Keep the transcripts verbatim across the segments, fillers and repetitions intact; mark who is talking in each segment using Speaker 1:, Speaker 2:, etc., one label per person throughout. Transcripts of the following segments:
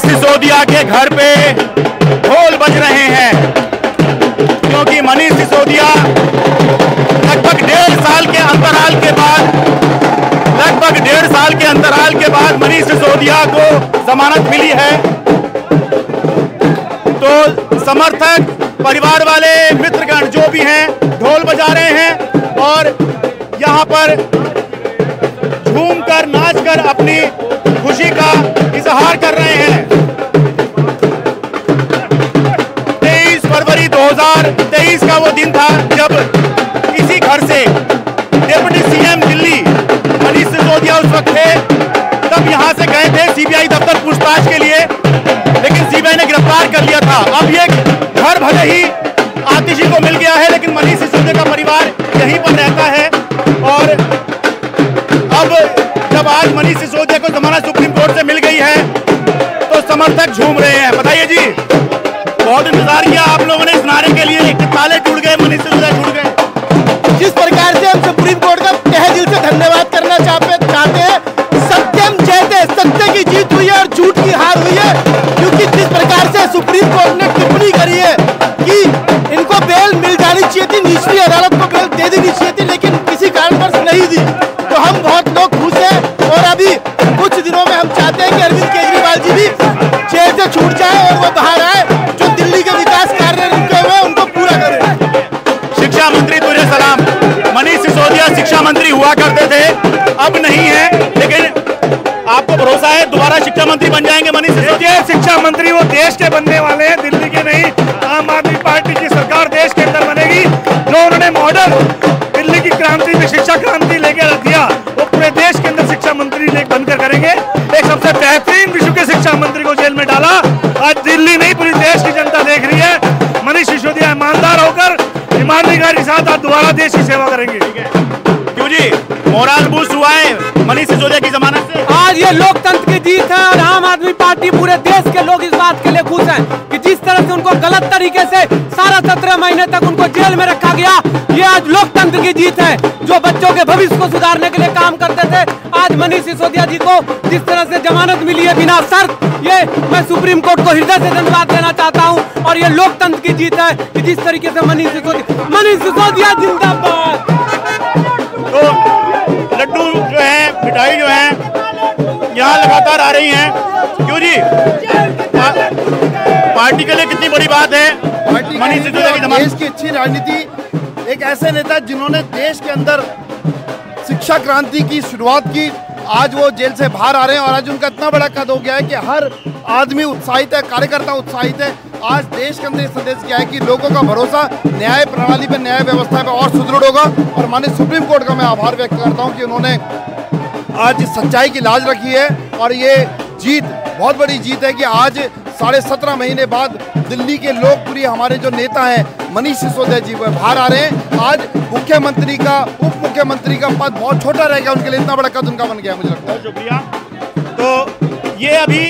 Speaker 1: सिसोदिया के घर पे ढोल बज रहे हैं, क्योंकि मनीष सिसोदिया लगभग डेढ़ साल के अंतराल के बाद लगभग डेढ़ साल के अंतराल के बाद मनीष सिसोदिया को जमानत मिली है। तो समर्थक, परिवार वाले, मित्रगण जो भी हैं ढोल बजा रहे हैं और यहाँ पर झूमकर, नाचकर अपनी खुशी का इजहार कर रहे हैं। तेईस फरवरी दो हज़ार तेईस का वो दिन था जब इसी घर से डिप्टी सीएम दिल्ली मनीष सिसोदिया उस वक्त थे, तब यहाँ से गए थे सीबीआई दफ्तर पूछताछ के लिए, लेकिन सीबीआई ने गिरफ्तार कर लिया था। अब ये घर भले ही आतिशी को मिल गया है, लेकिन मनीष सिसोदिया का परिवार यहीं पर रहता है। और अब जब आज मनीष सिसोदिया को जमानत सुप्रीम कोर्ट से मिल गई है तो समर्थक झूम रहे हैं। बताइए जी, बहुत इंतजार किया आप लोगों ने इस नारे के लिए, ताले टूट गए, मनीष सिसोदिया टूट गए।
Speaker 2: जिस प्रकार से हम सुप्रीम कोर्ट का तहे दिल से धन्यवाद करना चाहते हैं, सत्यम जयते, सत्य की जीत हुई है और झूठ की हार हुई है। क्योंकि जिस प्रकार से सुप्रीम कोर्ट ने टिप्पणी करी है कि इनको बेल मिल जानी चाहिए थी, निचली अदालत को बेल दे देनी चाहिए थी, लेकिन किसी कारणवश नहीं दी, तो हम बहुत लोग खुश हैं। और अभी कुछ दिनों में हम चाहते हैं कि अरविंद केजरीवाल जी भी जेल से छूट जाए और वो बाहर आए, जो दिल्ली के विकास कार्य रुके हुए उनको पूरा करें।
Speaker 1: शिक्षा मंत्री तुझे सलाम। मनीष सिसोदिया शिक्षा मंत्री हुआ करते थे, अब नहीं है, लेकिन आपको भरोसा है दोबारा शिक्षा मंत्री बन जाएंगे मनीष सिसोदिया?
Speaker 3: शिक्षा मंत्री वो देश के बनने वाले हैं, दिल्ली के नहीं। आम आदमी पार्टी की सरकार देश के अंदर बनेगी। जो उन्होंने मॉडल दिल्ली की क्रांति में शिक्षा क्रांति लेके रख दिया, वो पूरे देश के अंदर शिक्षा मंत्री लेकर बनकर करेंगे। एक सबसे बेहतरीन विश्व के शिक्षा मंत्री को जेल में डाला। आज दिल्ली नहीं, पूरी देश की जनता देख रही है। मनीष सिसोदिया ईमानदार होकर ईमानदारी के साथ आज दोबारा देश की सेवा करेंगे।
Speaker 1: क्यों जी, मोरल बूस्ट हुआ है मनीष सिसोदिया की जमानत से?
Speaker 4: आज ये लोकतंत्र की जीत है और आम आदमी पार्टी, पूरे देश के लोग इस बात के लिए खुश हैं कि जिस तरह से उनको गलत तरीके से सारा सत्रह महीने तक उनको जेल में रखा गया, ये आज लोकतंत्र की जीत है। जो बच्चों के भविष्य को सुधारने के लिए काम करते थे, आज मनीष सिसोदिया जी को जिस तरह से जमानत मिली है बिना शर्त, ये मैं सुप्रीम कोर्ट को हृदय से धन्यवाद देना चाहता हूँ। और ये लोकतंत्र की जीत है कि जिस तरीके से मनीष सिसोदिया मनीष सिसोदिया जिंदाबाद।
Speaker 1: तो लड्डू जो है, मिठाई जो है, यहाँ लगातार आ रही हैं। क्यों जी, पा, पार्टी के लिए कितनी बड़ी बात है मनीष सिसोदिया की जमानत?
Speaker 2: देश की अच्छी राजनीति, एक ऐसे नेता जिन्होंने देश के अंदर शिक्षा क्रांति की शुरुआत की, आज वो जेल से बाहर आ रहे हैं और आज उनका इतना बड़ा कद हो गया है कि हर आदमी उत्साहित है, कार्यकर्ता उत्साहित है। आज देश के अंदर ये संदेश किया है कि लोगों का भरोसा न्याय प्रणाली पे, न्याय व्यवस्था पे और सुदृढ़ होगा। और माननीय सुप्रीम कोर्ट का मैं आभार व्यक्त करता हूँ कि उन्होंने आज सच्चाई की लाज रखी है। और ये जीत बहुत बड़ी जीत है कि आज साढ़े सत्रह महीने बाद दिल्ली के लोकप्रिय हमारे जो नेता हैं मनीष सिसोदिया जी वो बाहर आ रहे हैं। आज मुख्यमंत्री का, उप मुख्यमंत्री का पद बहुत छोटा रह गया उनके लिए, इतना बड़ा कद उनका बन गया, मुझे लगता है।
Speaker 1: शुक्रिया। तो ये अभी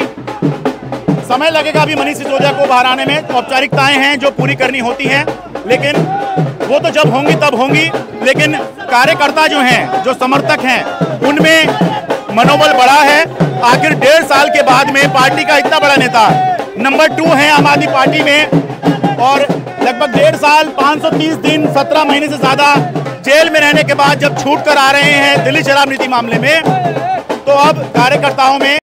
Speaker 1: समय लगेगा अभी मनीष सिसोदिया को बाहर आने में, औपचारिकताएं हैं जो पूरी करनी होती हैं, लेकिन वो तो जब होंगी तब होंगी। लेकिन कार्यकर्ता जो हैं, जो समर्थक हैं, उनमें मनोबल बढ़ा है। आखिर डेढ़ साल के बाद में पार्टी का इतना बड़ा नेता नंबर टू है आम आदमी पार्टी में, और लगभग डेढ़ साल पाँच सौ तीस दिन सत्रह महीने से ज्यादा जेल में रहने के बाद जब छूट कर आ रहे हैं दिल्ली शराब नीति मामले में, तो अब कार्यकर्ताओं में